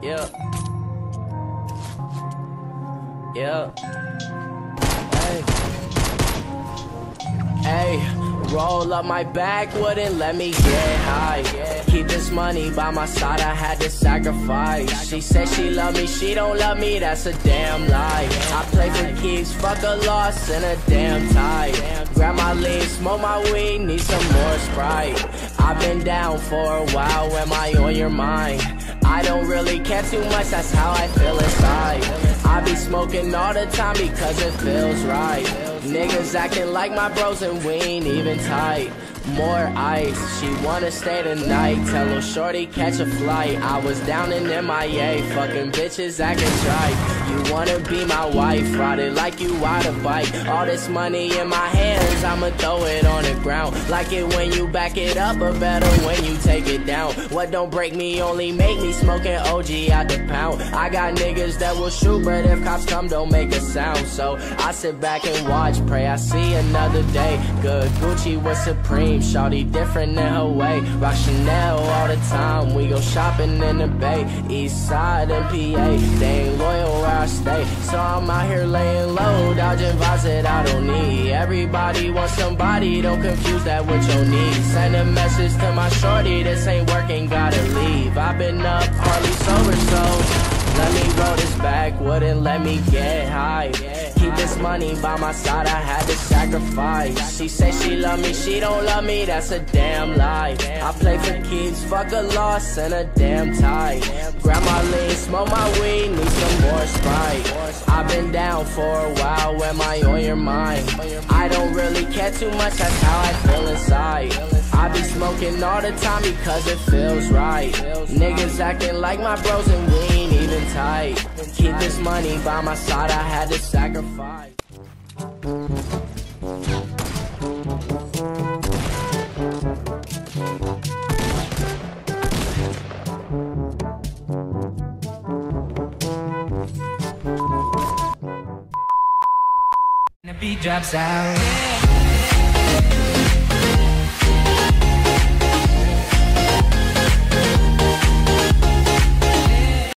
Yeah. Yeah. Hey. Hey. Roll up my bag, wouldn't let me get high. Keep this money by my side, I had to sacrifice. She said she love me, she don't love me, that's a damn lie. I play for keeps, fuck a loss and a damn tie. Grab my lean, smoke my weed, need some more Sprite. I've been down for a while, am I on your mind? I don't really care too much, that's how I feel inside. I be smoking all the time because it feels right. Niggas acting like my bros and we ain't even tight. More ice, she wanna stay the night. Tell her shorty catch a flight. I was down in MIA, fucking bitches acting trite. You wanna be my wife, ride it like you ride a bike. All this money in my hands, I'ma throw it on the ground. Like it when you back it up, or better when you take it down. What don't break me only make me smoking OG out the pound. I got niggas that will shoot, but if cops come, don't make a sound. So I sit back and watch, pray I see another day. Good Gucci with Supreme, shawty different in her way. Rock Chanel all the time, we go shopping in the Bay. East side and PA, they ain't loyal where I stay. So I'm out here laying low, dodging vibes that I don't need. Everybody wants somebody, don't confuse that with your needs. Send a message to my shorty, this ain't working, gotta leave. I've been up, hardly sober, so let me roll this back, wouldn't let me get high. Keep this money by my side, I had to sacrifice. She said she love me, she don't love me, that's a damn lie. I play for keeps, fuck a loss and a damn tie. Grab my lean, smoke my weed, need some more Sprite. I've been down for a while, am I on your mind? I don't really care too much, that's how I feel inside. I be smoking all the time because it feels right. Niggas acting like my bros and we ain't even tight. Keep this money by my side, I had to sacrifice. The beat drops out.